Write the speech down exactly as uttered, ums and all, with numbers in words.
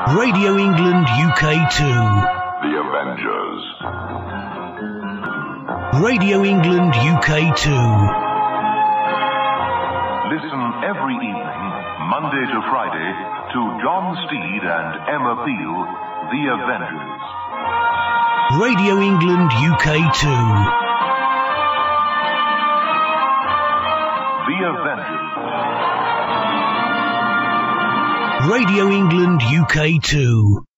Radio England U K two. The Avengers. Radio England U K two. Listen every evening, Monday to Friday, to John Steed and Emma Peel, The Avengers. Radio England U K two. The Avengers. Radio England U K two.